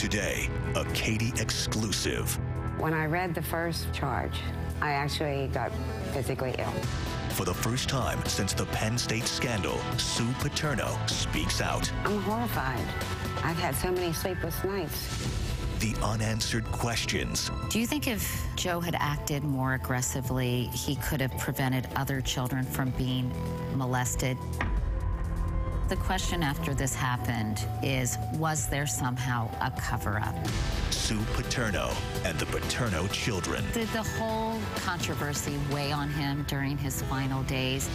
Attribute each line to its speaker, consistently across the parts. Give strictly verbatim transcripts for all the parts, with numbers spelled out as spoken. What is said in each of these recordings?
Speaker 1: Today, a Katie exclusive.
Speaker 2: When I read the first charge, I actually got physically ill.
Speaker 1: For the first time since the Penn State scandal, Sue Paterno speaks out.
Speaker 2: I'm horrified. I've had so many sleepless nights.
Speaker 1: The unanswered questions.
Speaker 3: Do you think if Joe had acted more aggressively, he could have prevented other children from being molested? The question after this happened is, was there somehow a cover-up?
Speaker 1: Sue Paterno and the Paterno children.
Speaker 3: Did the whole controversy weigh on him during his final days?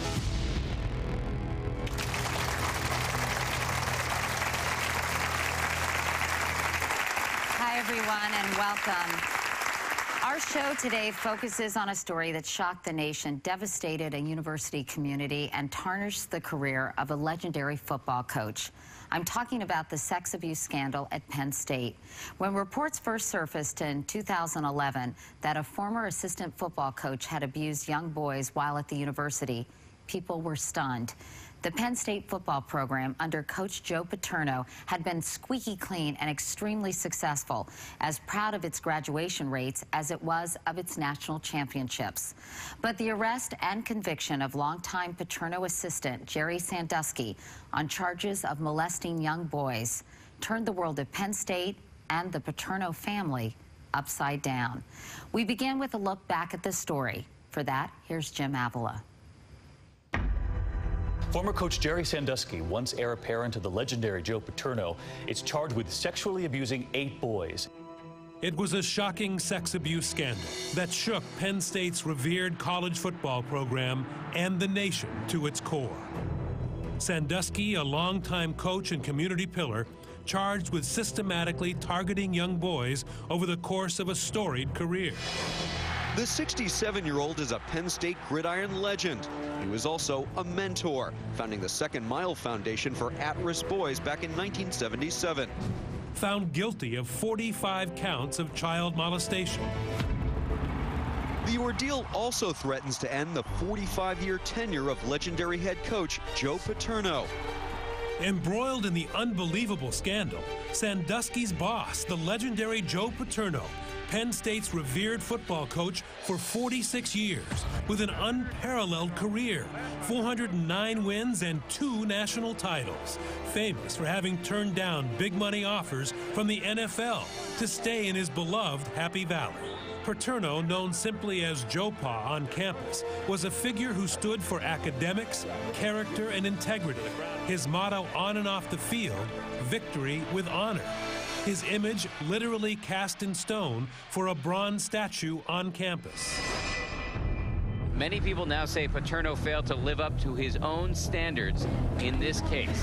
Speaker 3: Hi, everyone, and welcome. Our show today focuses on a story that shocked the nation, devastated a university community, and tarnished the career of a legendary football coach. I'm talking about the sex abuse scandal at Penn State. When reports first surfaced in two thousand eleven that a former assistant football coach had abused young boys while at the university, people were stunned. The Penn State football program under Coach Joe Paterno had been squeaky clean and extremely successful, as proud of its graduation rates as it was of its national championships. But the arrest and conviction of longtime Paterno assistant Jerry Sandusky on charges of molesting young boys turned the world of Penn State and the Paterno family upside down. We begin with a look back at the story. For that, here's Jim Avila.
Speaker 4: Former coach Jerry Sandusky, once heir apparent to the legendary Joe Paterno, is charged with sexually abusing eight boys.
Speaker 5: It was a shocking sex abuse scandal that shook Penn State's revered college football program and the nation to its core. Sandusky, a longtime coach and community pillar, charged with systematically targeting young boys over the course of a storied career.
Speaker 6: The sixty-seven-year-old is a Penn State gridiron legend. He was also a mentor, founding the Second Mile Foundation for at-risk boys back in nineteen seventy-seven.
Speaker 5: Found guilty of forty-five counts of child molestation.
Speaker 6: The ordeal also threatens to end the forty-five-year tenure of legendary head coach Joe Paterno.
Speaker 5: Embroiled in the unbelievable scandal, Sandusky's boss, the legendary Joe Paterno, Penn State's revered football coach for forty-six years, with an unparalleled career, four hundred nine wins and two national titles, famous for having turned down big money offers from the N F L to stay in his beloved Happy Valley. Paterno, known simply as Joe Pa on campus, was a figure who stood for academics, character, and integrity. His motto on and off the field, victory with honor. His image literally cast in stone for a bronze statue on campus.
Speaker 7: Many people now say Paterno failed to live up to his own standards in this case.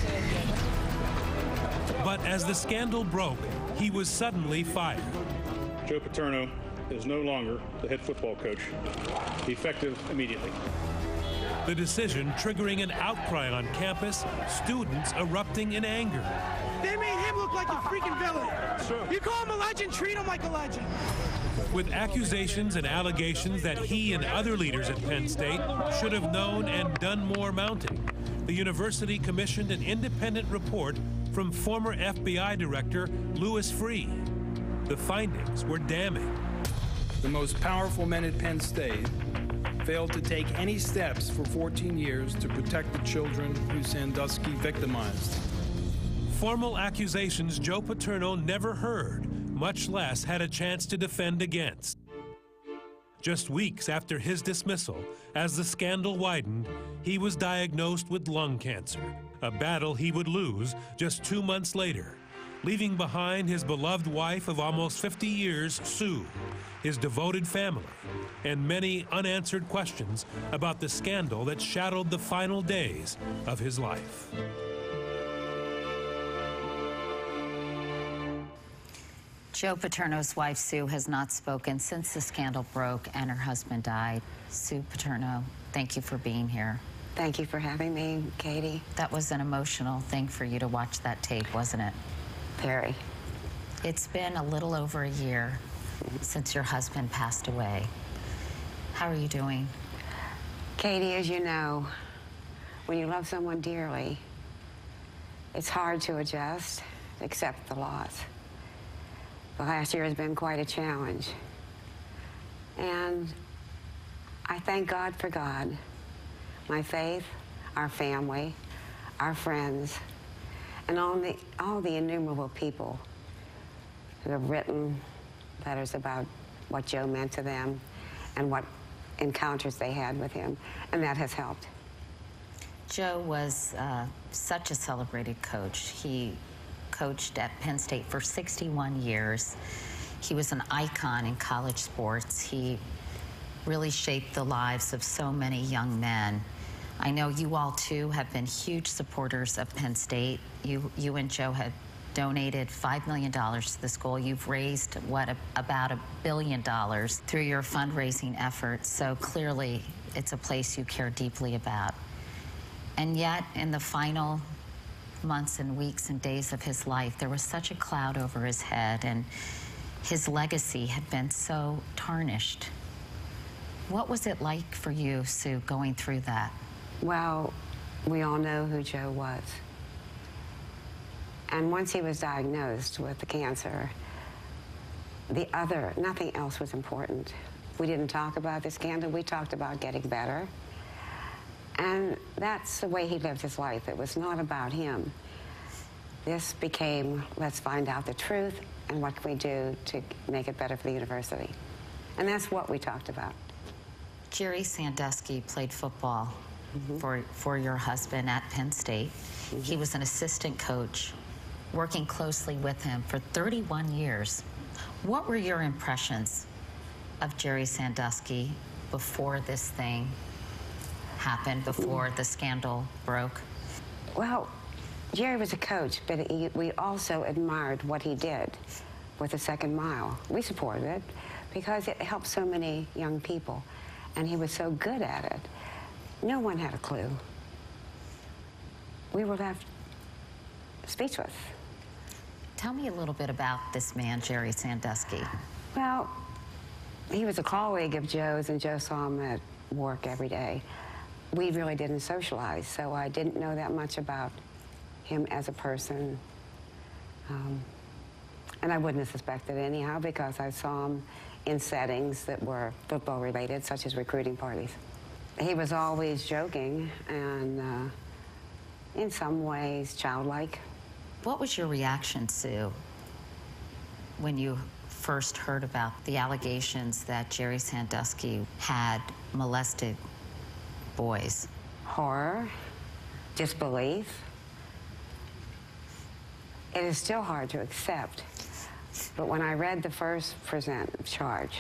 Speaker 5: But as the scandal broke, he was suddenly fired.
Speaker 8: Joe Paterno is no longer the head football coach, effective immediately.
Speaker 5: The decision triggering an outcry on campus, students erupting in anger.
Speaker 9: They made him look like a freaking villain. Sure. You call him a legend, treat him like a legend.
Speaker 5: With accusations and allegations that he and other leaders at Penn State should have known and done more mounting, the university commissioned an independent report from former F B I Director Louis Freeh. The findings were damning.
Speaker 10: The most powerful men at Penn State failed to take any steps for fourteen years to protect the children who Sandusky victimized.
Speaker 5: Formal accusations Joe Paterno never heard, much less had a chance to defend against. Just weeks after his dismissal, as the scandal widened, he was diagnosed with lung cancer, a battle he would lose just two months later, leaving behind his beloved wife of almost fifty years, Sue, his devoted family, and many unanswered questions about the scandal that shadowed the final days of his life.
Speaker 3: Joe Paterno's wife, Sue, has not spoken since the scandal broke and her husband died. Sue Paterno, thank you for being here.
Speaker 2: Thank you for having me, Katie.
Speaker 3: That was an emotional thing for you to watch that tape, wasn't it?
Speaker 2: Very.
Speaker 3: It's been a little over a year since your husband passed away. How are you doing?
Speaker 2: Katie, as you know, when you love someone dearly, it's hard to adjust, accept the loss. The last year has been quite a challenge. And I thank God for God, my faith, our family, our friends, and all the, all the innumerable people who have written letters about what Joe meant to them and what encounters they had with him, and that has helped.
Speaker 3: Joe was uh, such a celebrated coach. He coached at Penn State for sixty-one years. He was an icon in college sports. He really shaped the lives of so many young men. I know you all, too, have been huge supporters of Penn State. You, you and Joe have donated five million dollars to the school. You've raised, what, a, about a billion dollars through your fundraising efforts. So clearly, it's a place you care deeply about. And yet, in the final months and weeks and days of his life, there was such a cloud over his head, and his legacy had been so tarnished. What was it like for you, Sue, going through that?
Speaker 2: Well, we all know who Joe was. And once he was diagnosed with the cancer, the other, nothing else was important. We didn't talk about the scandal. We talked about getting better. And that's the way he lived his life. It was not about him. This became, let's find out the truth and what can we do to make it better for the university. And that's what we talked about.
Speaker 3: Jerry Sandusky played football mm-hmm. for, for your husband at Penn State. Mm-hmm. He was an assistant coach, working closely with him for thirty-one years. What were your impressions of Jerry Sandusky before this thing happened, before the scandal broke?
Speaker 2: Well, Jerry was a coach, but he, we also admired what he did with the second mile. We supported it because it helped so many young people, and he was so good at it. No one had a clue. We were left speechless.
Speaker 3: Tell me a little bit about this man, Jerry Sandusky.
Speaker 2: Well, he was a colleague of Joe's, and Joe saw him at work every day. We really didn't socialize, so I didn't know that much about him as a person. Um, and I wouldn't have suspected anyhow, because I saw him in settings that were football-related, such as recruiting parties. He was always joking and, uh, in some ways, childlike.
Speaker 3: What was your reaction, Sue, when you first heard about the allegations that Jerry Sandusky had molested boys?
Speaker 2: Horror, disbelief. It is still hard to accept. But when I read the first present charge,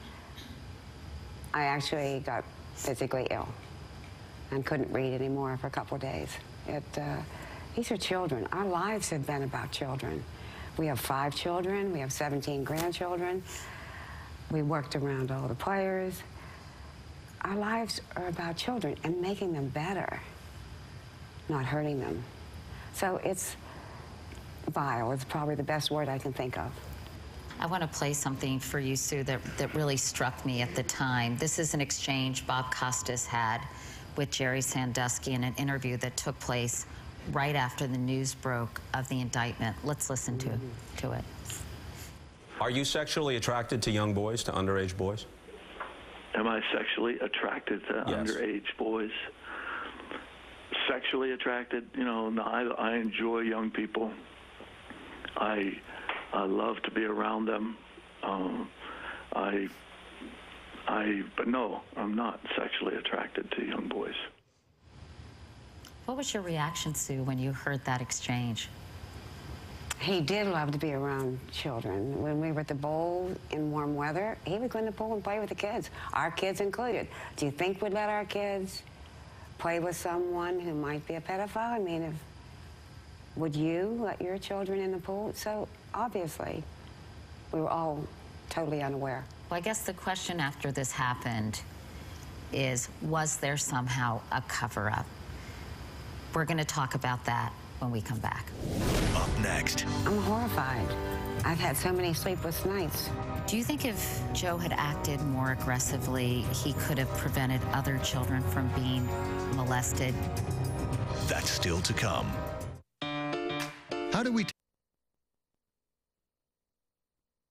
Speaker 2: I actually got physically ill and couldn't read anymore for a couple of days. It, uh, these are children. Our lives have been about children. We have five children. We have seventeen grandchildren. We worked around all the players. Our lives are about children and making them better, not hurting them. So it's vile. It's probably the best word I can think of.
Speaker 3: I want to play something for you, Sue, that, that really struck me at the time. This is an exchange Bob Costas had with Jerry Sandusky in an interview that took place right after the news broke of the indictment. Let's listen to, mm-hmm. to it.
Speaker 11: Are you sexually attracted to young boys, to underage boys?
Speaker 12: Am I sexually attracted to
Speaker 11: yes.
Speaker 12: underage boys? Sexually attracted? You know, no, I, I enjoy young people. I, I love to be around them. Um, I, I, but no, I'm not sexually attracted to young boys.
Speaker 3: What was your reaction, Sue, when you heard that exchange?
Speaker 2: He did love to be around children. When we were at the bowl in warm weather, he would go in the pool and play with the kids, our kids included. Do you think we'd let our kids play with someone who might be a pedophile? I mean, if, would you let your children in the pool? So obviously, we were all totally unaware.
Speaker 3: Well, I guess the question after this happened is, was there somehow a cover-up? We're going to talk about that when we come back.
Speaker 1: Up next.
Speaker 2: I'm horrified. I've had so many sleepless nights.
Speaker 3: Do you think if Joe had acted more aggressively, he could have prevented other children from being molested?
Speaker 1: That's still to come. How do we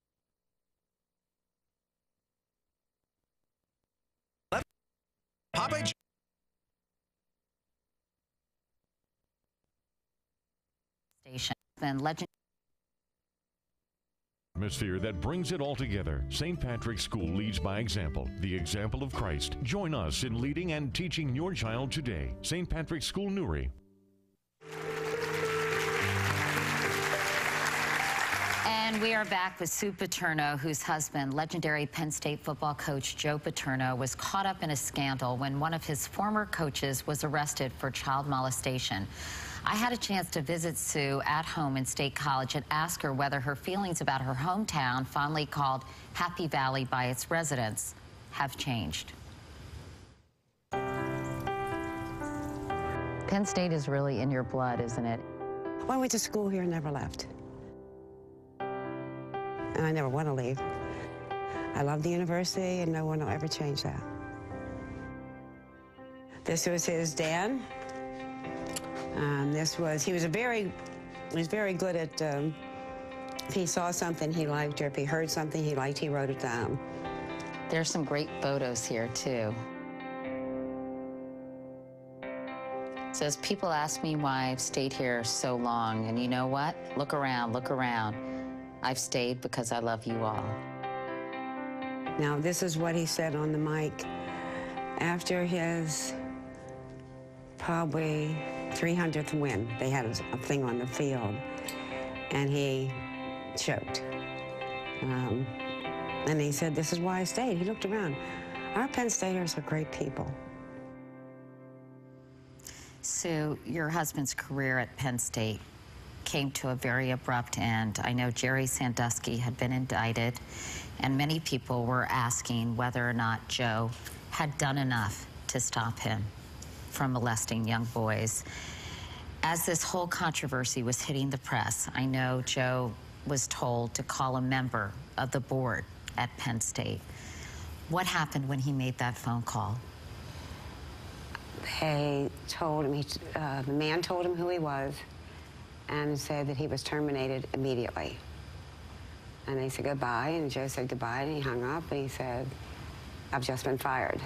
Speaker 13: Papa J
Speaker 3: Station. Then legend.
Speaker 14: Atmosphere that brings it all together. Saint Patrick's School leads by example, the example of Christ. Join us in leading and teaching your child today. Saint Patrick's School, Newry.
Speaker 3: And we are back with Sue Paterno, whose husband, legendary Penn State football coach Joe Paterno, was caught up in a scandal when one of his former coaches was arrested for child molestation. I had a chance to visit Sue at home in State College and ask her whether her feelings about her hometown, fondly called Happy Valley by its residents, have changed. Penn State is really in your blood, isn't it?
Speaker 2: Well, I went to school here and never left. And I never want to leave. I love the university, and no one will ever change that. This was his dad. Um, this was, he was a very, he was very good at, um, if he saw something he liked, or if he heard something he liked, he wrote it down.
Speaker 3: There's some great photos here, too. So as people ask me why I've stayed here so long, and you know what? Look around, look around. I've stayed because I love you all.
Speaker 2: Now, this is what he said on the mic after his probably three hundredth win. They had a thing on the field, and he choked. Um, and he said, this is why I stayed. He looked around. Our Penn Staters are great people.
Speaker 3: Sue, your husband's career at Penn State came to a very abrupt end. I know Jerry Sandusky had been indicted, and many people were asking whether or not Joe had done enough to stop him from molesting young boys. As this whole controversy was hitting the press, I know Joe was told to call a member of the board at Penn State. What happened when he made that phone call?
Speaker 2: They told him, he, uh, the man told him who he was and said that he was terminated immediately. And they said goodbye, and Joe said goodbye, and he hung up, and he said, I've just been fired.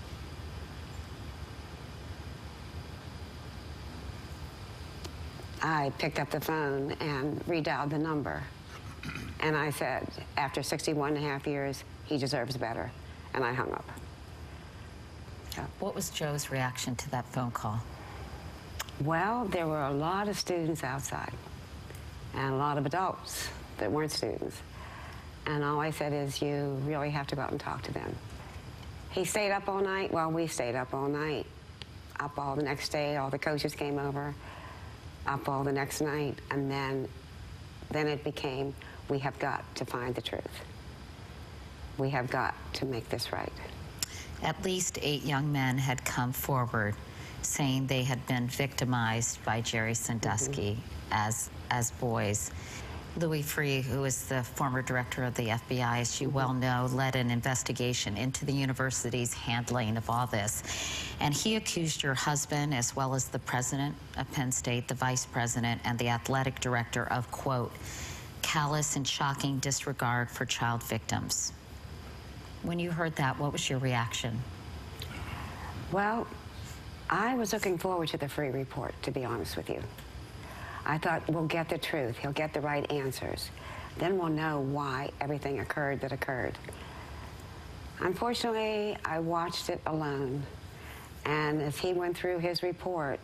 Speaker 2: I picked up the phone and redialed the number. And I said, after sixty-one and a half years, he deserves better. And I hung up. Yeah.
Speaker 3: What was Joe's reaction to that phone call?
Speaker 2: Well, there were a lot of students outside and a lot of adults that weren't students. And all I said is, you really have to go out and talk to them. He stayed up all night. Well, we stayed up all night. Up all the next day, all the coaches came over. Up all the next night. And then, then it became, we have got to find the truth. We have got to make this right.
Speaker 3: At least eight young men had come forward saying they had been victimized by Jerry Sandusky mm-hmm. as, as boys. Louis Freeh, who is the former director of the F B I, as you mm-hmm. well know, led an investigation into the university's handling of all this. And he accused your husband, as well as the president of Penn State, the vice president, and the athletic director of, quote, callous and shocking disregard for child victims. When you heard that, what was your reaction?
Speaker 2: Well, I was looking forward to the Freeh report, to be honest with you. I thought, we'll get the truth. He'll get the right answers. Then we'll know why everything occurred that occurred. Unfortunately, I watched it alone. And as he went through his report,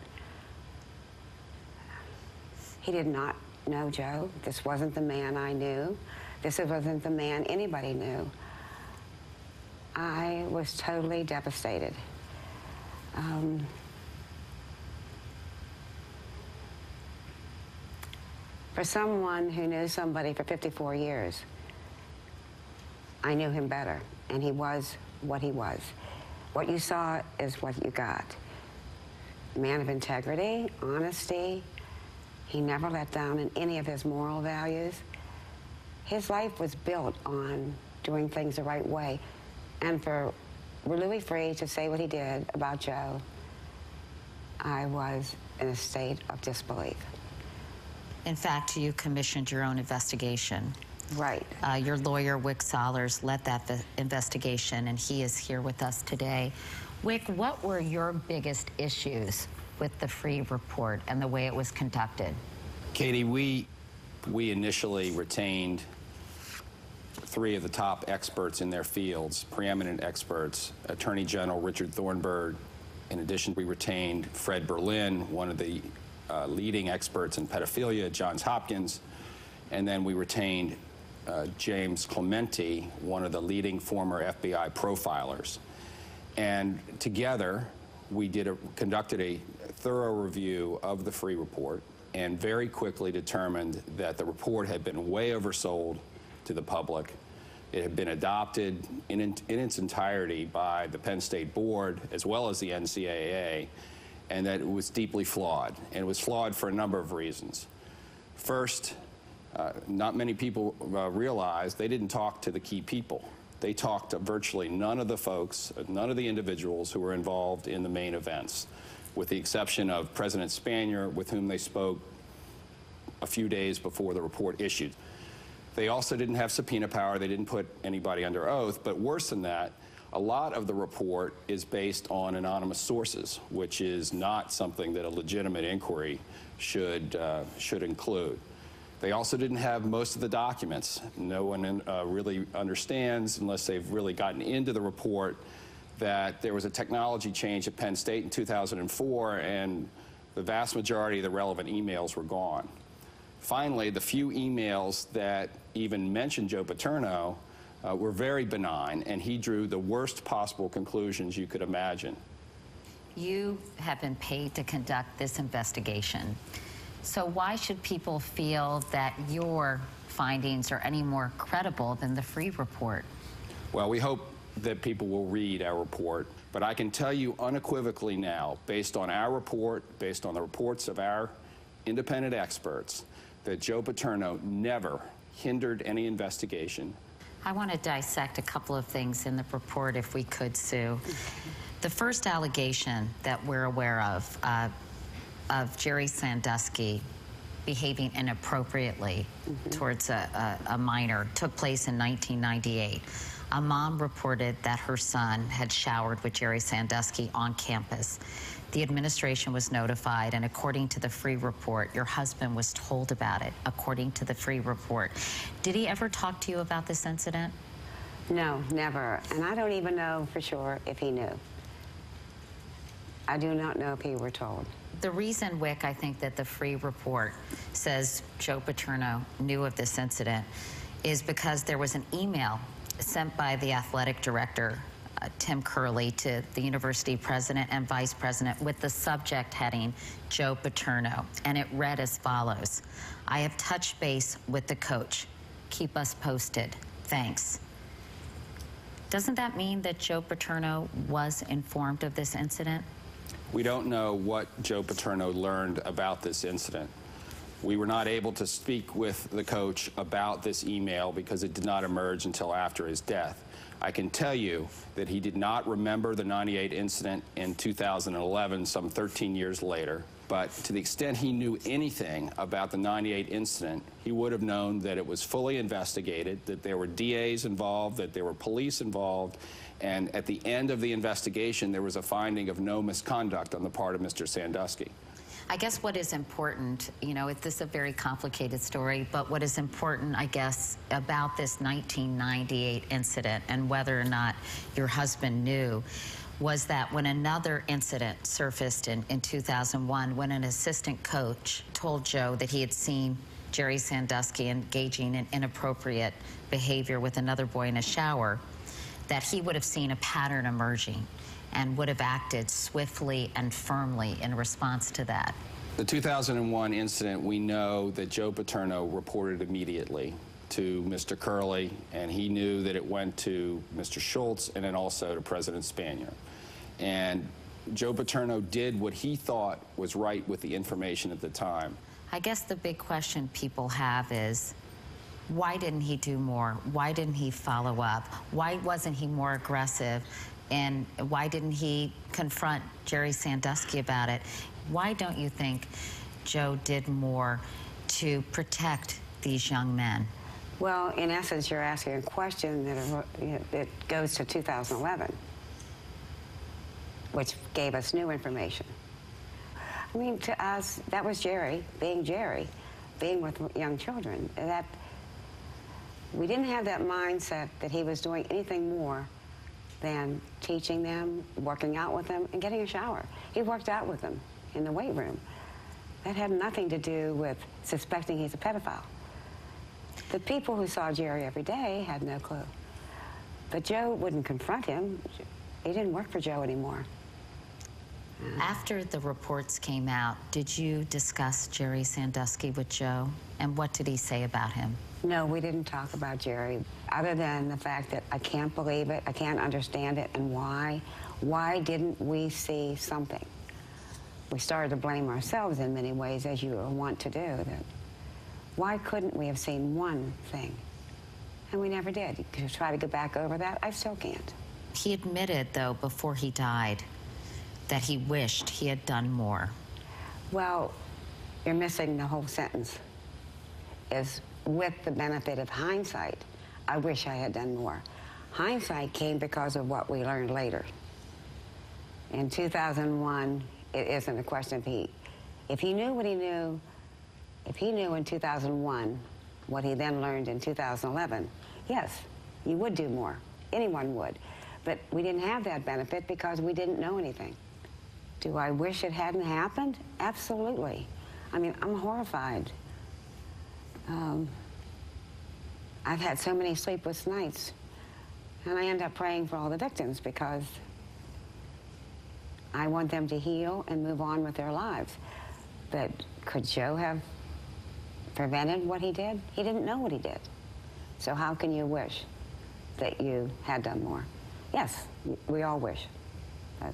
Speaker 2: he did not know Joe. This wasn't the man I knew. This wasn't the man anybody knew. I was totally devastated. Um, for someone who knew somebody for fifty-four years, I knew him better, and he was what he was. What you saw is what you got. Man of integrity, honesty. He never let down in any of his moral values. His life was built on doing things the right way. And for Louis Freeh to say what he did about Joe, I was in a state of disbelief.
Speaker 3: In fact, you commissioned your own investigation.
Speaker 2: Right.
Speaker 3: Uh, your lawyer, Wick Sollers, led that investigation, and he is here with us today. Wick, what were your biggest issues with the Free Report and the way it was conducted?
Speaker 13: Katie, we, we initially retained three of the top experts in their fields, preeminent experts, Attorney General Richard Thornburg. In addition, we retained Fred Berlin, one of the uh, leading experts in pedophilia at Johns Hopkins, and then we retained uh, James Clementi, one of the leading former F B I profilers. And together, we did a, conducted a thorough review of the Free Report and very quickly determined that the report had been way oversold to the public. It had been adopted in, in, in its entirety by the Penn State Board as well as the N C double A, and that it was deeply flawed. And it was flawed for a number of reasons. First, uh, not many people uh, realized they didn't talk to the key people. They talked to virtually none of the folks, none of the individuals who were involved in the main events, with the exception of President Spanier, with whom they spoke a few days before the report issued. They also didn't have subpoena power. They didn't put anybody under oath. But worse than that, a lot of the report is based on anonymous sources, which is not something that a legitimate inquiry should, uh, should include. They also didn't have most of the documents. No one uh, really understands, unless they've really gotten into the report, that there was a technology change at Penn State in two thousand four, and the vast majority of the relevant emails were gone. Finally, the few emails that even mentioned Joe Paterno uh, were very benign, and he drew the worst possible conclusions you could imagine.
Speaker 3: You have been paid to conduct this investigation. So why should people feel that your findings are any more credible than the Free Report?
Speaker 13: Well, we hope that people will read our report, but I can tell you unequivocally now, based on our report, based on the reports of our independent experts, that Joe Paterno never hindered any investigation.
Speaker 3: I want to dissect a couple of things in the report, if we could, Sue. The first allegation that we're aware of, uh, of Jerry Sandusky behaving inappropriately mm-hmm. towards a, a, a minor took place in nineteen ninety-eight. A mom reported that her son had showered with Jerry Sandusky on campus. The administration was notified, and according to the Free Report, your husband was told about it, according to the Free Report. Did he ever talk to you about this incident?
Speaker 2: No, never. And I don't even know for sure if he knew. I do not know if he were told.
Speaker 3: The reason, Wick, I think that the Free Report says Joe Paterno knew of this incident is because there was an email sent by the athletic director, uh, Tim Curley, to the university president and vice president with the subject heading, Joe Paterno. And it read as follows: I have touched base with the coach. Keep us posted. Thanks. Doesn't that mean that Joe Paterno was informed of this incident?
Speaker 13: We don't know what Joe Paterno learned about this incident. We were not able to speak with the coach about this email because it did not emerge until after his death. I can tell you that he did not remember the ninety-eight incident in two thousand eleven, some thirteen years later. But to the extent he knew anything about the ninety-eight incident, he would have known that it was fully investigated, that there were D As involved, that there were police involved, and at the end of the investigation, there was a finding of no misconduct on the part of Mister Sandusky.
Speaker 3: I guess what is important, you know, this is a very complicated story, but what is important, I guess, about this nineteen ninety-eight incident and whether or not your husband knew was that when another incident surfaced in, in two thousand one, when an assistant coach told Joe that he had seen Jerry Sandusky engaging in inappropriate behavior with another boy in a shower, that he would have seen a pattern emerging and would have acted swiftly and firmly in response to that.
Speaker 13: The two thousand one incident, we know that Joe Paterno reported immediately to Mister Curley, and he knew that it went to Mister Schultz and then also to President Spanier. And Joe Paterno did what he thought was right with the information at the time.
Speaker 3: I guess the big question people have is, why didn't he do more? Why didn't he follow up? Why wasn't he more aggressive? And why didn't he confront Jerry Sandusky about it? Why don't you think Joe did more to protect these young men?
Speaker 2: Well, in essence, you're asking a question that, that goes to two thousand eleven. which gave us new information. I mean, to us, that was Jerry, being Jerry, being with young children. That we didn't have that mindset that he was doing anything more than teaching them, working out with them, and getting a shower. He worked out with them in the weight room. That had nothing to do with suspecting he's a pedophile. The people who saw Jerry every day had no clue. But Joe wouldn't confront him. He didn't work for Joe anymore.
Speaker 3: After the reports came out, did you discuss Jerry Sandusky with Joe? And what did he say about him?
Speaker 2: No, we didn't talk about Jerry, other than the fact that I can't believe it, I can't understand it, and why. Why didn't we see something? We started to blame ourselves in many ways, as you want to do. That why couldn't we have seen one thing? And we never did. To try to go back over that, I still can't.
Speaker 3: He admitted, though, before he died, that he wished he had done more.
Speaker 2: Well, you're missing the whole sentence. Is with the benefit of hindsight, I wish I had done more. Hindsight came because of what we learned later. In two thousand one, it isn't a question of he. If he knew what he knew, if he knew in two thousand one what he then learned in two thousand eleven, yes, you would do more. Anyone would. But we didn't have that benefit because we didn't know anything. Do I wish it hadn't happened? Absolutely. I mean, I'm horrified. Um, I've had so many sleepless nights, and I end up praying for all the victims because I want them to heal and move on with their lives. But could Joe have prevented what he did? He didn't know what he did. So how can you wish that you had done more? Yes, we all wish. But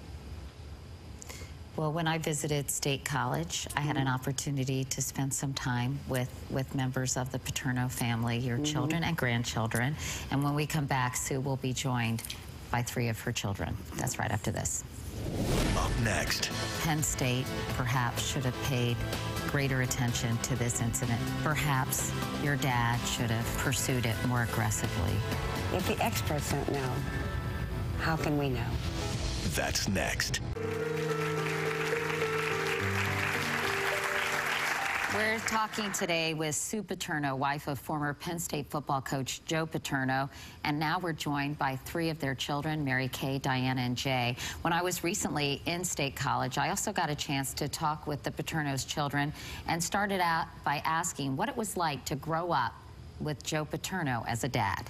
Speaker 3: well, when I visited State College, I had an opportunity to spend some time with, with members of the Paterno family, your mm-hmm. children and grandchildren. And when we come back, Sue will be joined by three of her children. That's right after this.
Speaker 1: Up next.
Speaker 3: Penn State perhaps should have paid greater attention to this incident. Perhaps your dad should have pursued it more aggressively.
Speaker 2: If the experts don't know, how can we know?
Speaker 1: That's next.
Speaker 3: We're talking today with Sue Paterno, wife of former Penn State football coach Joe Paterno, and now we're joined by three of their children, Mary Kay, Diana, and Jay. When I was recently in State College, I also got a chance to talk with the Paterno's children and started out by asking what it was like to grow up with Joe Paterno as a dad.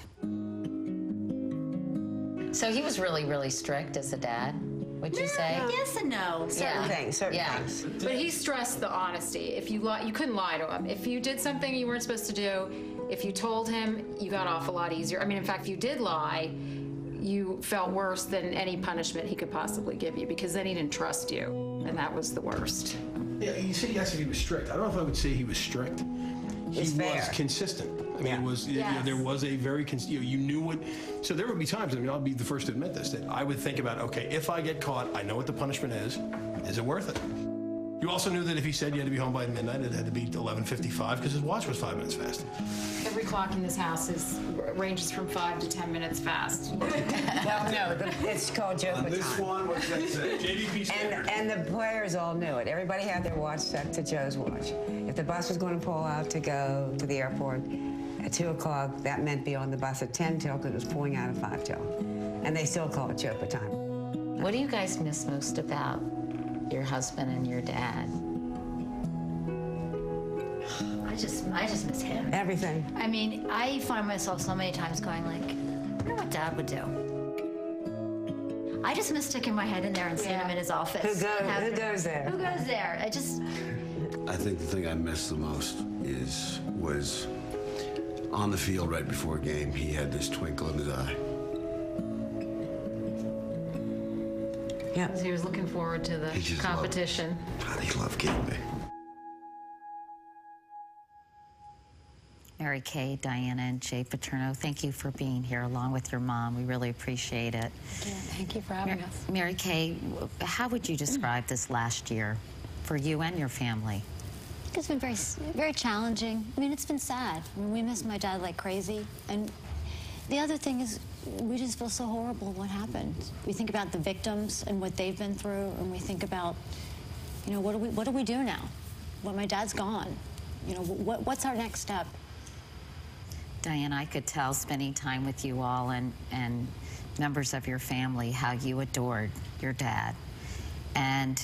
Speaker 3: So he was really, really strict as a dad, would you say?
Speaker 15: Yes and no.
Speaker 2: Certain
Speaker 3: yeah.
Speaker 2: things, certain
Speaker 3: yeah.
Speaker 2: things.
Speaker 15: But he stressed the honesty. If you li you couldn't lie to him. If you did something you weren't supposed to do, if you told him, you got off a lot easier. I mean, in fact, if you did lie, you felt worse than any punishment he could possibly give you because then he didn't trust you, and that was the worst.
Speaker 16: Yeah, you said yes if he was strict. I don't know if I would say he was strict. He
Speaker 2: It's
Speaker 16: was
Speaker 2: fair.
Speaker 16: consistent. I mean,
Speaker 2: Yeah.
Speaker 16: it was, you know,
Speaker 15: Yes.
Speaker 16: there was a very, cons you know, you knew what, so there would be times, I mean, I'll be the first to admit this, that I would think about, okay, if I get caught, I know what the punishment is. Is it worth it? You also knew that if he said you had to be home by midnight, it had to be eleven fifty-five because his watch was five minutes fast.
Speaker 15: Every clock in this house is ranges from five to ten minutes fast.
Speaker 2: Well, no, the, it's called Joe
Speaker 16: On this
Speaker 2: Paterno.
Speaker 16: one, what's that say? J D P standard.
Speaker 2: And, and the players all knew it. Everybody had their watch set to Joe's watch. If the bus was going to pull out to go to the airport at two o'clock, that meant be on the bus at ten till because it was pulling out at five till. And they still call it Joe Paterno.
Speaker 3: What do you guys miss most about your husband and your dad?
Speaker 17: I just, I just miss him.
Speaker 2: Everything.
Speaker 17: I mean, I find myself so many times going like, I wonder what Dad would do. I just miss sticking my head in there and seeing
Speaker 2: Yeah.
Speaker 17: him in his office.
Speaker 2: Who go-
Speaker 17: and having-
Speaker 2: who goes there?
Speaker 17: Who goes there? I just,
Speaker 18: I think the thing I miss the most is was on the field right before a game, he had this twinkle in his eye.
Speaker 2: Yeah.
Speaker 15: He was looking forward to the
Speaker 18: He just
Speaker 15: competition.
Speaker 18: God, he loved getting me.
Speaker 3: Mary Kay, Diana, and Jay Paterno, thank you for being here along with your mom. We really appreciate it.
Speaker 15: Yeah, thank you for having
Speaker 3: Mar
Speaker 15: us.
Speaker 3: Mary Kay, how would you describe this last year for you and your family?
Speaker 19: It's been very, very challenging. I mean, it's been sad. I mean, we miss my dad like crazy, and
Speaker 17: The other thing is, we just feel so horrible what happened. We think about the victims and what they've been through, and we think about, you know, what do we, what do we do now? When my dad's gone, you know, what, what's our next step?
Speaker 3: Diane, I could tell, spending time with you all and, and members of your family, how you adored your dad. And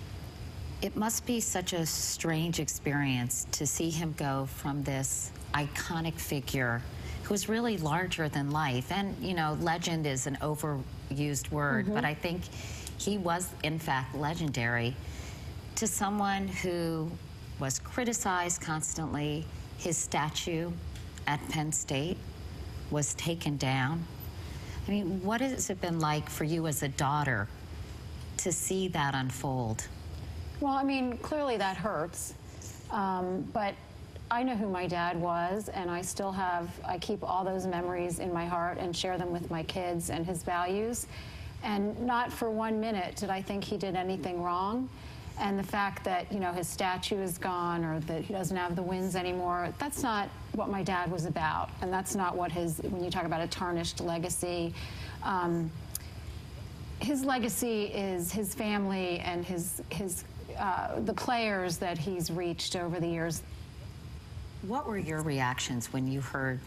Speaker 3: it must be such a strange experience to see him go from this iconic figure who was really larger than life. And, you know, legend is an overused word, mm-hmm. but I think he was, in fact, legendary, to someone who was criticized constantly. His statue at Penn State was taken down. I mean, what has it been like for you as a daughter to see that unfold?
Speaker 15: Well, I mean, clearly that hurts, um, but I know who my dad was, and I still have, I keep all those memories in my heart and share them with my kids and his values. And not for one minute did I think he did anything wrong. And the fact that, you know, his statue is gone or that he doesn't have the wins anymore, that's not what my dad was about. And that's not what his, when you talk about a tarnished legacy, um, his legacy is his family and his, his, uh, the players that he's reached over the years.
Speaker 3: What were your reactions when you heard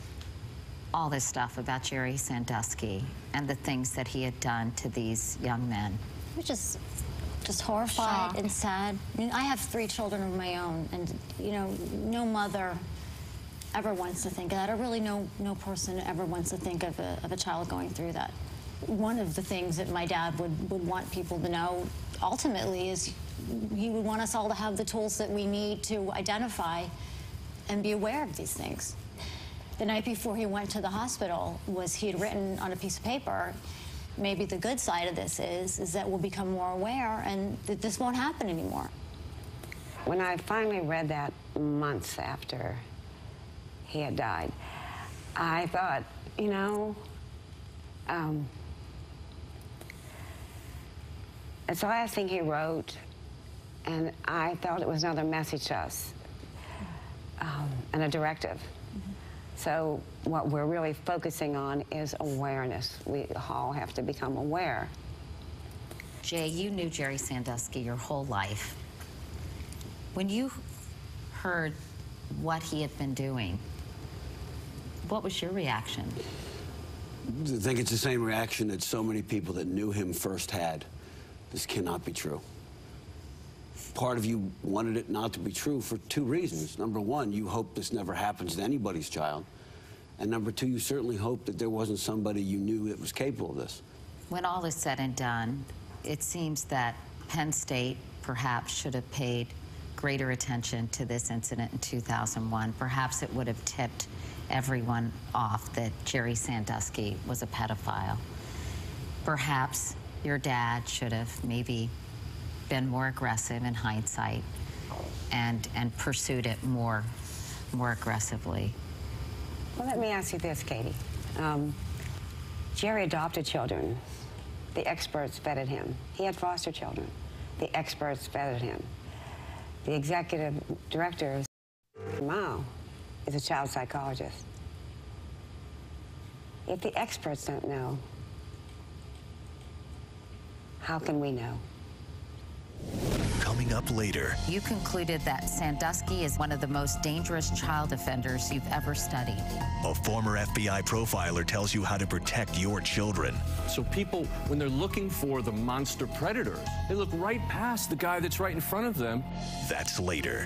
Speaker 3: all this stuff about Jerry Sandusky and the things that he had done to these young men?
Speaker 17: We're just, just horrified
Speaker 15: Shocked.
Speaker 17: and sad. I mean, I have three children of my own, and, you know, no mother ever wants to think of that, or really no, no person ever wants to think of a, of a child going through that. One of the things that my dad would, would want people to know, ultimately, is he would want us all to have the tools that we need to identify and be aware of these things. The night before he went to the hospital, was he had written on a piece of paper, maybe the good side of this is, is that we'll become more aware and that this won't happen anymore.
Speaker 2: When I finally read that months after he had died, I thought, you know, um, it's the last thing he wrote, and I felt it was another message to us. Um, and a directive. Mm-hmm. So what we're really focusing on is awareness. We all have to become aware.
Speaker 3: Jay, you knew Jerry Sandusky your whole life. When you heard what he had been doing, what was your reaction?
Speaker 18: I think it's the same reaction that so many people that knew him first had. This cannot be true. Part of you wanted it not to be true for two reasons. Number one, you hope this never happens to anybody's child. And number two, you certainly hope that there wasn't somebody you knew that was capable of this.
Speaker 3: When all is said and done, it seems that Penn State perhaps should have paid greater attention to this incident in two thousand one. Perhaps it would have tipped everyone off that Jerry Sandusky was a pedophile. Perhaps your dad should have maybe been more aggressive in hindsight and and pursued it more more aggressively.
Speaker 2: Well, let me ask you this, Katie. Um, Jerry adopted children. The experts vetted him. He had foster children. The experts vetted him. The executive director, Mao, is a child psychologist. If the experts don't know, how can we know?
Speaker 1: Coming up later.
Speaker 3: You concluded that Sandusky is one of the most dangerous child offenders you've ever studied.
Speaker 1: A former F B I profiler tells you how to protect your children.
Speaker 19: So people, when they're looking for the monster predators, they look right past the guy that's right in front of them.
Speaker 1: That's later.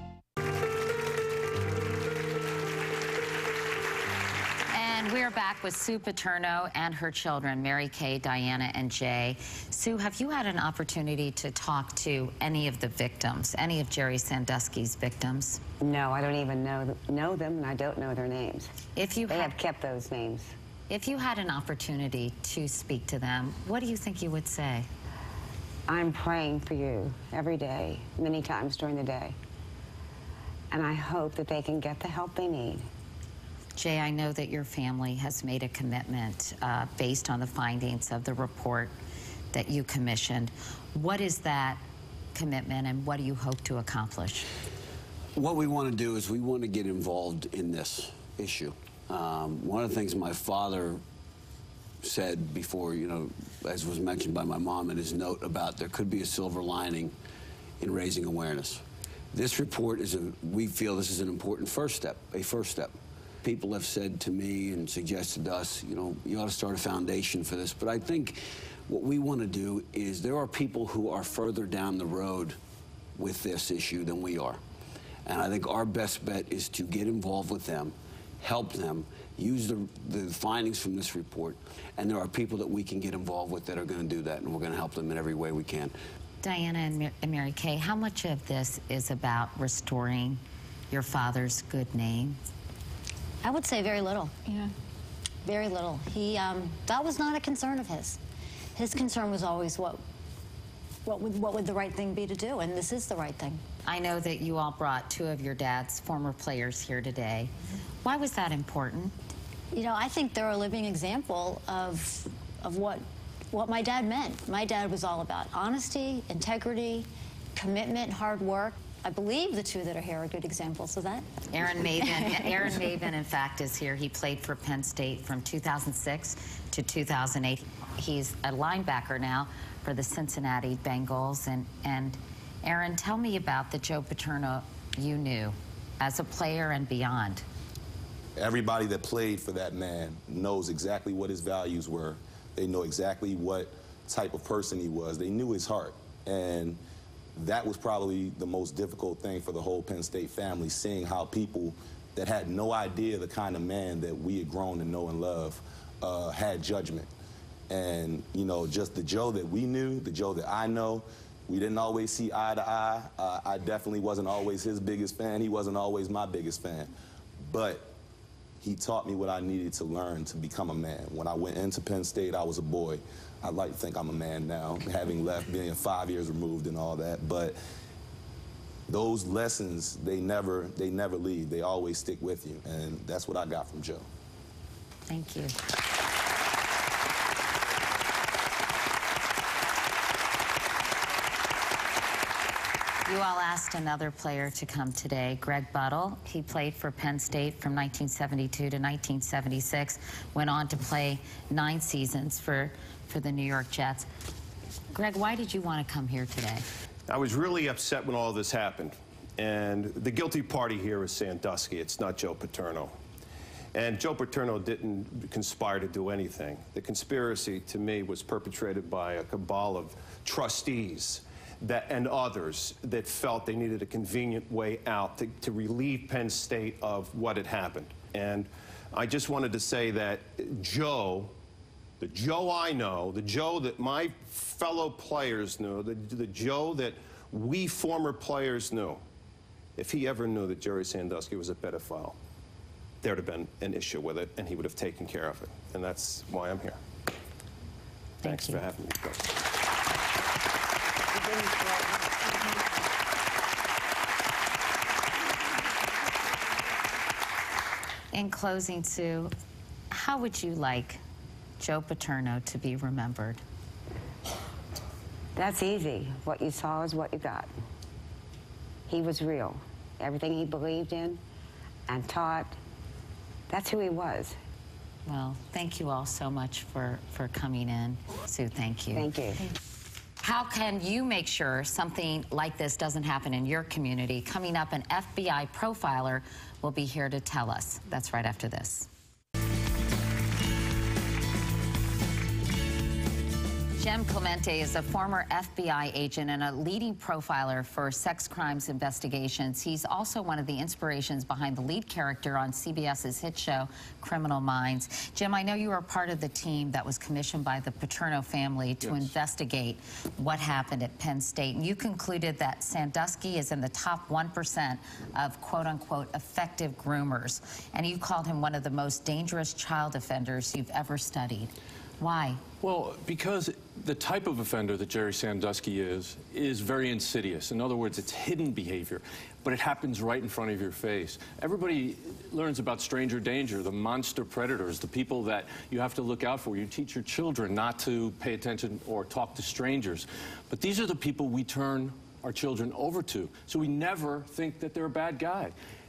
Speaker 3: And we're back with Sue Paterno and her children, Mary Kay, Diana, and Jay. Sue, have you had an opportunity to talk to any of the victims, any of Jerry Sandusky's victims?
Speaker 2: No, I don't even know, know them, and I don't know their names.
Speaker 3: If you
Speaker 2: they
Speaker 3: had,
Speaker 2: have kept those names.
Speaker 3: If you had an opportunity to speak to them, what do you think you would say?
Speaker 2: I'm praying for you every day, many times during the day. And I hope that they can get the help they need.
Speaker 3: Jay, I know that your family has made a commitment uh, based on the findings of the report that you commissioned. What is that commitment, and what do you hope to accomplish?
Speaker 18: What we want to do is we want to get involved in this issue. Um, one of the things my father said before, you know, as was mentioned by my mom in his note about there could be a silver lining in raising awareness. This report is a, we feel this is an important first step, a first step. People have said to me and suggested to us, you know, you ought to start a foundation for this. But I think what we want to do is there are people who are further down the road with this issue than we are. And I think our best bet is to get involved with them, help them, use the, the findings from this report. And there are people that we can get involved with that are going to do that, and we're going to help them in every way we can.
Speaker 3: Diana and, Mar and Mary Kay, how much of this is about restoring your father's good name?
Speaker 17: I would say very little. Yeah. Very little. He, um, that was not a concern of his. His concern was always what, what would, what would the right thing be to do, and this is the right thing.
Speaker 3: I know that you all brought two of your dad's former players here today. Why was that important?
Speaker 17: You know, I think they're a living example of, of what, what my dad meant. My dad was all about honesty, integrity, commitment, hard work. I believe the two that are here are good examples of that.
Speaker 3: Aaron Maven, Aaron Maven, in fact, is here. He played for Penn State from two thousand six to two thousand eight. He's a linebacker now for the Cincinnati Bengals. And, and Aaron, tell me about the Joe Paterno you knew as a player and beyond.
Speaker 20: Everybody that played for that man knows exactly what his values were. They know exactly what type of person he was. They knew his heart. And that was probably the most difficult thing for the whole Penn State family, seeing how people that had no idea the kind of man that we had grown to know and love uh, had judgment. And, you know, just the Joe that we knew, the Joe that I know, we didn't always see eye to eye. Uh, I definitely wasn't always his biggest fan. He wasn't always my biggest fan. But he taught me what I needed to learn to become a man. When I went into Penn State, I was a boy. I'd like to think I'm a man now, having left, being five years removed and all that. But those lessons, they never, they never leave. They always stick with you. And that's what I got from Joe.
Speaker 3: Thank you. You all asked another player to come today, Greg Buttle. He played for Penn State from nineteen seventy-two to nineteen seventy-six, went on to play nine seasons for, for the New York Jets. Greg, why did you want to come here today?
Speaker 11: I was really upset when all this happened. And the guilty party here is Sandusky. It's not Joe Paterno. And Joe Paterno didn't conspire to do anything. The conspiracy, to me, was perpetrated by a cabal of trustees that, and others that felt they needed a convenient way out to, to relieve Penn State of what had happened. And I just wanted to say that Joe, the Joe I know, the Joe that my fellow players knew, the, the Joe that we former players knew, if he ever knew that Jerry Sandusky was a pedophile, there'd have been an issue with it, and he would have taken care of it. And that's why I'm here.
Speaker 3: Thank
Speaker 11: Thanks
Speaker 3: you.
Speaker 11: for having me, Chris.
Speaker 3: In closing, Sue, how would you like Joe Paterno to be remembered?
Speaker 2: That's easy. What you saw is what you got. He was real. Everything he believed in and taught, that's who he was.
Speaker 3: Well, thank you all so much for, for coming in. Sue, thank you.
Speaker 2: Thank you.
Speaker 3: How can you make sure something like this doesn't happen in your community? Coming up, an F B I profiler will be here to tell us. That's right after this. Jem Clemente is a former F B I agent and a leading profiler for sex crimes investigations. He's also one of the inspirations behind the lead character on C B S's hit show, Criminal Minds. Jim, I know you were part of the team that was commissioned by the Paterno family to yes. investigate what happened at Penn State. And you concluded that Sandusky is in the top one percent of quote-unquote effective groomers. And you called him one of the most dangerous child offenders you've ever studied. Why?
Speaker 19: Well, because the type of offender that Jerry Sandusky is, is very insidious. In other words, it's hidden behavior, but it happens right in front of your face. Everybody learns about stranger danger, the monster predators, the people that you have to look out for. You teach your children not to pay attention or talk to strangers. But these are the people we turn our children over to, so we never think that they're a bad guy.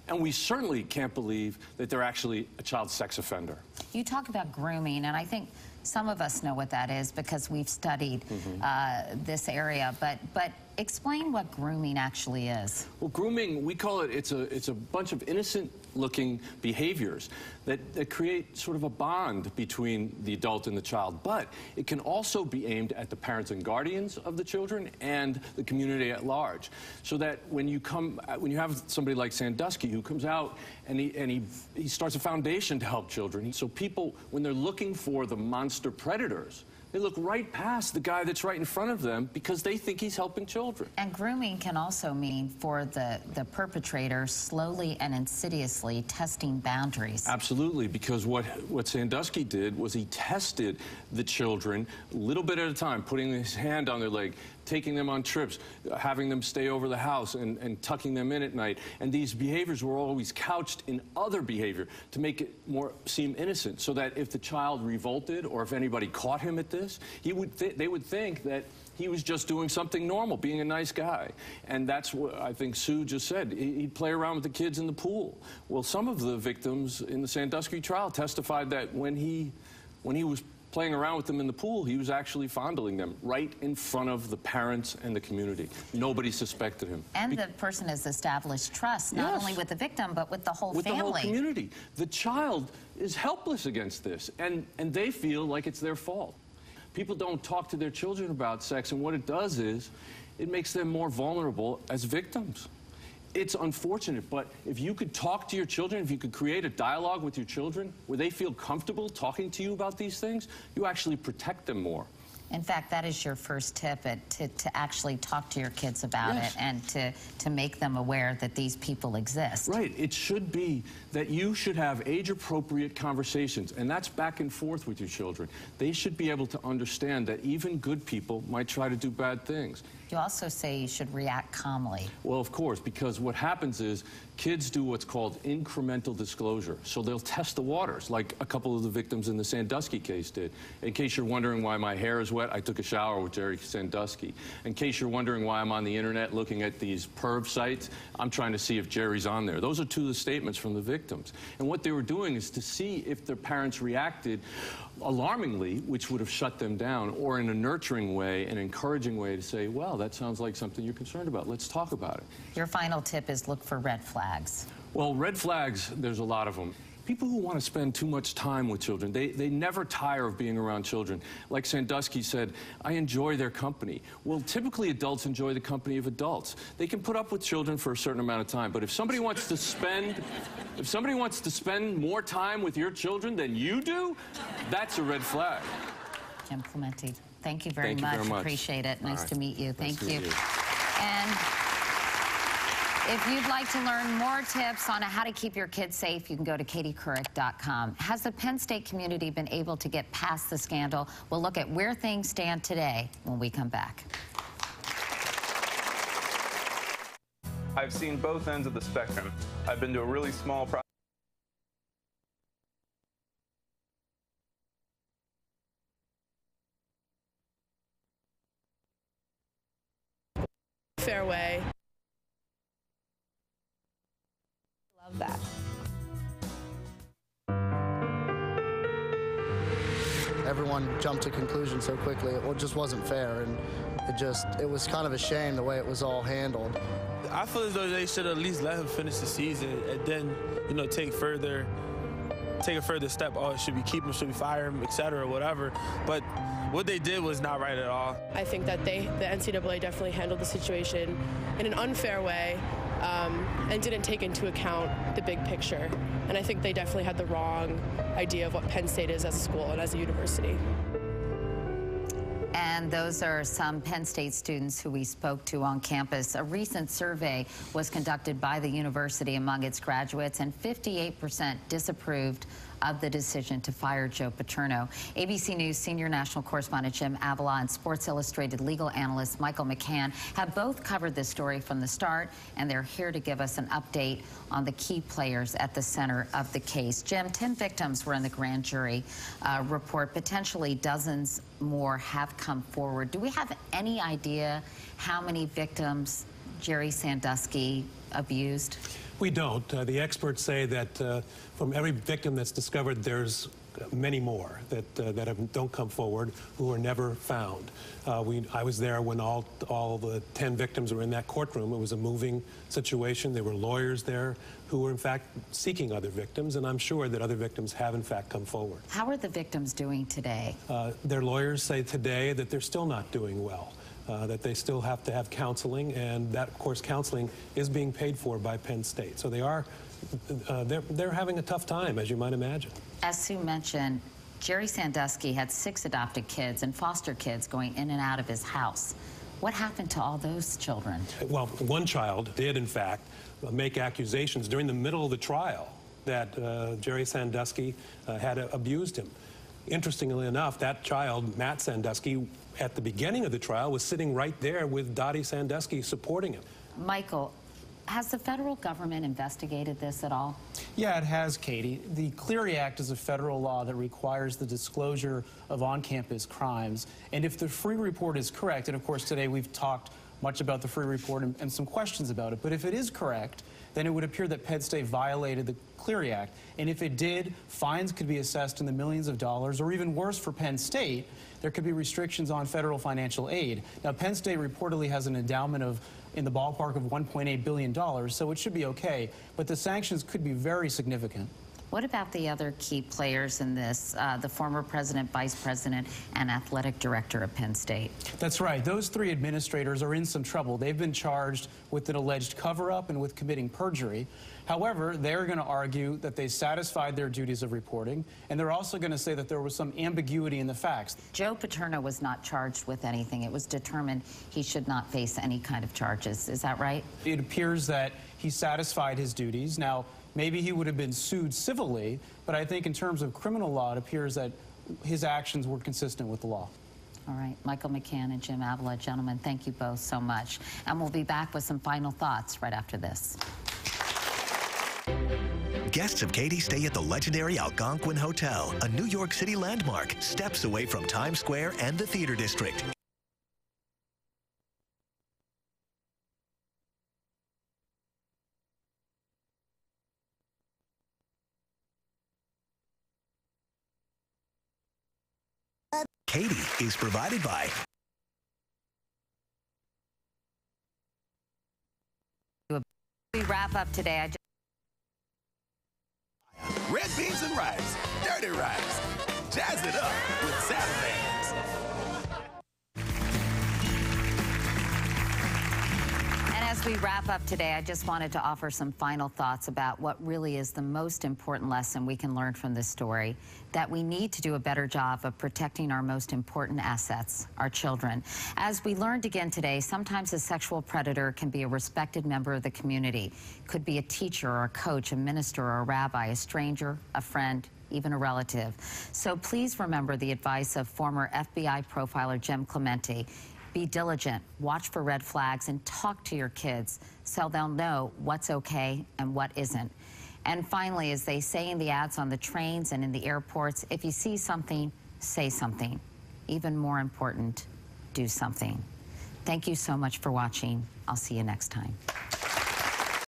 Speaker 19: And we certainly can't believe that they're actually a child sex offender.
Speaker 3: You talk about grooming, and I think some of us know what that is because we've studied mm-hmm. uh, this area, but but explain what grooming actually is.
Speaker 19: Well, grooming, we call it, it's a, it's a bunch of innocent looking behaviors that, that create sort of a bond between the adult and the child, but it can also be aimed at the parents and guardians of the children and the community at large. So that when you come, when you have somebody like Sandusky who comes out and he, and he, he starts a foundation to help children, so people, when they're looking for the monster predators, they look right past the guy that's right in front of them because they think he's helping children.
Speaker 3: And grooming can also mean for the, the perpetrator slowly and insidiously testing boundaries.
Speaker 19: Absolutely, because what, what Sandusky did was he tested the children a little bit at a time, putting his hand on their leg, taking them on trips, having them stay over the house and, and tucking them in at night. And these behaviors were always couched in other behavior to make it more seem innocent, so that if the child revolted or if anybody caught him at this, he would th they would think that he was just doing something normal, being a nice guy. And that's what I think Sue just said. He'd play around with the kids in the pool. Well, some of the victims in the Sandusky trial testified that when he, when he was playing around with them in the pool, he was actually fondling them right in front of the parents and the community. Nobody suspected him.
Speaker 3: And Be the person has established trust, not
Speaker 19: yes.
Speaker 3: only with the victim, but with the whole
Speaker 19: with
Speaker 3: family.
Speaker 19: With the whole community. The child is helpless against this, and, and they feel like it's their fault. People don't talk to their children about sex, and what it does is it makes them more vulnerable as victims. It's unfortunate, but if you could talk to your children, if you could create a dialogue with your children where they feel comfortable talking to you about these things, you actually protect them more.
Speaker 3: In fact, that is your first tip, at, to, to actually talk to your kids about
Speaker 19: yes.
Speaker 3: it and to, to make them aware that these people exist.
Speaker 19: Right. It should be that you should have age-appropriate conversations, and that's back and forth with your children. They should be able to understand that even good people might try to do bad things.
Speaker 3: You also say you should react calmly.
Speaker 19: Well, of course, because what happens is kids do what's called incremental disclosure. So they'll test the waters, like a couple of the victims in the Sandusky case did. In case you're wondering why my hair is wet, I took a shower with Jerry Sandusky. In case you're wondering why I'm on the internet looking at these perv sites, I'm trying to see if Jerry's on there. Those are two of the statements from the victims. And what they were doing is to see if their parents reacted alarmingly, which would have shut them down, or in a nurturing way, an encouraging way to say, well, that sounds like something you're concerned about. Let's talk about it.
Speaker 3: Your final tip is look for red flags.
Speaker 19: Well, red flags, there's a lot of them. People who want to spend too much time with children, they, they never tire of being around children. Like Sandusky said, I enjoy their company. Well, typically adults enjoy the company of adults. They can put up with children for a certain amount of time, but if somebody wants to spend, if somebody wants to spend more time with your children than you do, that's a red flag.
Speaker 3: Jim Clementi, thank you very,
Speaker 19: thank you
Speaker 3: much.
Speaker 19: very much.
Speaker 3: Appreciate it. Nice
Speaker 19: right.
Speaker 3: to meet you. Thank
Speaker 19: nice
Speaker 3: you.
Speaker 19: you.
Speaker 3: And if you'd like to learn more tips on how to keep your kids safe, you can go to katie couric dot com. Has the Penn State community been able to get past the scandal? We'll look at where things stand today when we come back.
Speaker 21: I've seen both ends of the spectrum. I've been to a really small project.
Speaker 22: Fairway. Love that.
Speaker 23: Everyone jumped to conclusions so quickly. It just wasn't fair, and it just, it was kind of a shame the way it was all handled.
Speaker 9: I feel as though they should at least let him finish the season and then, you know, take further, take a further step. Oh, it should be keep him, should be fire him, et cetera, whatever. But what they did was not right at all.
Speaker 22: I think that they, the N C double A definitely handled the situation in an unfair way um, and didn't take into account the big picture. And I think they definitely had the wrong idea of what Penn State is as a school and as a university.
Speaker 3: And those are some Penn State students who we spoke to on campus. A recent survey was conducted by the university among its graduates, and fifty-eight percent disapproved of the decision to fire Joe Paterno. A B C News senior national correspondent Jim Avila and Sports Illustrated legal analyst Michael McCann have both covered this story from the start, and they're here to give us an update on the key players at the center of the case. Jim, ten victims were in the grand jury uh, report. Potentially dozens more have come forward. Do we have any idea how many victims Jerry Sandusky abused?
Speaker 5: We don't. Uh, the experts say that uh, from every victim that's discovered, there's many more that uh, that have, don't come forward, who are never found. Uh, we, I was there when all all the ten victims were in that courtroom. It was a moving situation. There were lawyers there who were in fact seeking other victims, and I'm sure that other victims have in fact come forward.
Speaker 3: How are the victims doing today?
Speaker 5: Uh, their lawyers say today that they're still not doing well. Uh, that they still have to have counseling, and that, of course, counseling is being paid for by Penn State. So they are, uh, they're, they're having a tough time, as you might imagine.
Speaker 3: As Sue mentioned, Jerry Sandusky had six adopted kids and foster kids going in and out of his house. What happened to all those children?
Speaker 5: Well, one child did, in fact, make accusations during the middle of the trial that uh, Jerry Sandusky uh, had uh, abused him. Interestingly enough, that child, Matt Sandusky, at the beginning of the trial, was sitting right there with Dottie Sandusky supporting him.
Speaker 3: Michael, has the federal government investigated this at all?
Speaker 4: Yeah, it has, Katie. The Clery Act is a federal law that requires the disclosure of on-campus crimes. And if the free report is correct, and of course today we've talked much about the free report and, and some questions about it, but if it is correct, then it would appear that Penn State violated the Clery Act. And if it did, fines could be assessed in the millions of dollars, or even worse for Penn State, there could be restrictions on federal financial aid. Now, Penn State reportedly has an endowment of in the ballpark of one point eight billion dollars, so it should be okay, but the sanctions could be very significant.
Speaker 3: What about the other key players in this, uh, the former president, vice president, and athletic director of Penn State?
Speaker 4: That's right. Those three administrators are in some trouble. They've been charged with an alleged cover-up and with committing perjury. However, they're going to argue that they satisfied their duties of reporting, and they're also going to say that there was some ambiguity in the facts.
Speaker 3: Joe Paterno was not charged with anything. It was determined he should not face any kind of charges. Is that right?
Speaker 4: It appears that he satisfied his duties. Now, maybe he would have been sued civilly, but I think in terms of criminal law, it appears that his actions were consistent with the law.
Speaker 3: All right, Michael McCann and Jim Avila, gentlemen, thank you both so much. And we'll be back with some final thoughts right after this.
Speaker 1: Guests of Katie stay at the legendary Algonquin Hotel, a New York City landmark, steps away from Times Square and the Theater District. Katie is provided by
Speaker 3: we wrap up today. I just
Speaker 6: red beans and rice, dirty rice. Jazz it up with Saddlebags.
Speaker 3: And as we wrap up today, I just wanted to offer some final thoughts about what really is the most important lesson we can learn from this story, that we need to do a better job of protecting our most important assets, our children. As we learned again today, sometimes a sexual predator can be a respected member of the community. Could be a teacher or a coach, a minister or a rabbi, a stranger, a friend, even a relative. So please remember the advice of former F B I profiler Jim Clemente. Be diligent, watch for red flags, and talk to your kids so they'll know what's okay and what isn't. And finally, as they say in the ads on the trains and in the airports, if you see something, say something. Even more important, do something. Thank you so much for watching. I'll see you next time.